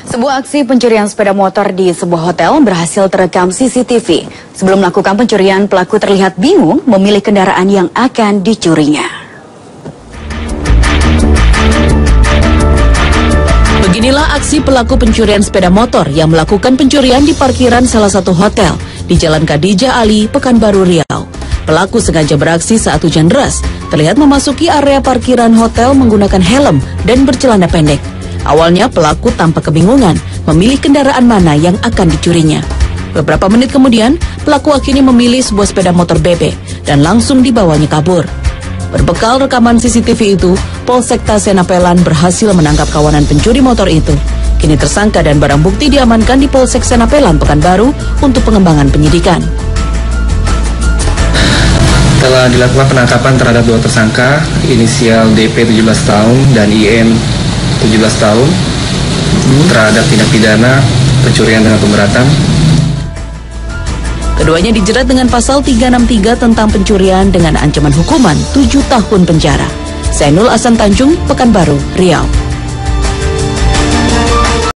Sebuah aksi pencurian sepeda motor di sebuah hotel berhasil terekam CCTV. Sebelum melakukan pencurian, pelaku terlihat bingung memilih kendaraan yang akan dicurinya. Beginilah aksi pelaku pencurian sepeda motor yang melakukan pencurian di parkiran salah satu hotel di Jalan Khadijah Ali, Pekanbaru, Riau. Pelaku sengaja beraksi saat hujan deras, terlihat memasuki area parkiran hotel menggunakan helm dan bercelana pendek. Awalnya pelaku tampak kebingungan memilih kendaraan mana yang akan dicurinya. Beberapa menit kemudian, pelaku akhirnya memilih sebuah sepeda motor bebek dan langsung dibawanya kabur. Berbekal rekaman CCTV itu, Polsek Senapelan berhasil menangkap kawanan pencuri motor itu. Kini tersangka dan barang bukti diamankan di Polsek Senapelan, Pekanbaru untuk pengembangan penyidikan. Telah dilakukan penangkapan terhadap dua tersangka, inisial DP 17 tahun dan IN 17 tahun, terhadap tindak pidana pencurian dengan pemberatan. Keduanya dijerat dengan pasal 363 tentang pencurian dengan ancaman hukuman 7 tahun penjara. Zainul Ahsan Tanjung, Pekanbaru, Riau.